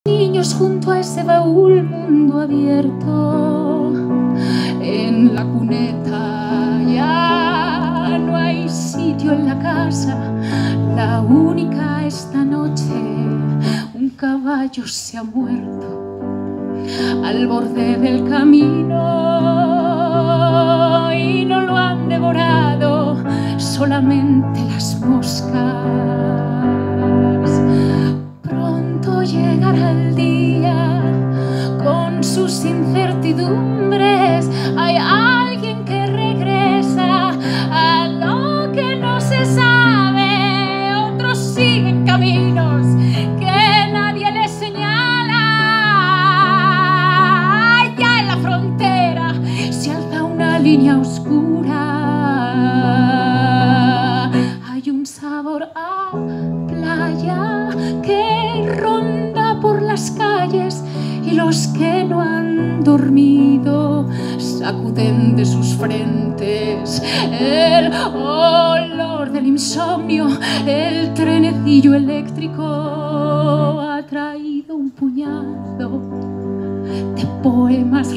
niños junto a ese baúl mundo abierto. En la cuneta ya no hay sitio en la casa, la única esta noche, un caballo se ha muerto al borde del camino y no lo han devorado solamente las moscas. Pronto llegará el día con sus incertidumbres. Hay alguien que regresa a lo que no se sabe, otros siguen caminos que nadie les señala. Allá en la frontera se alza una línea oscura. Hay un sabor a playa que ronda por las calles y los que no han dormido sacuden de sus frentes el olor del insomnio. El trenecillo eléctrico ha traído un puñado de poemas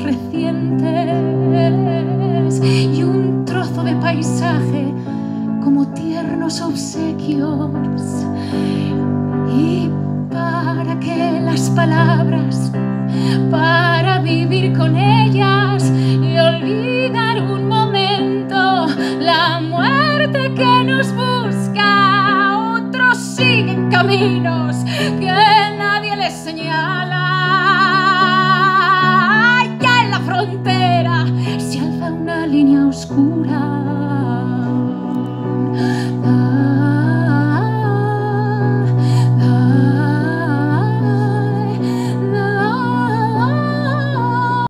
recientes y un trozo de paisaje como tiernos obsequios. Y para que las palabras, para vivir con ellas y olvidar un momento la muerte que nos busca, otros siguen caminos que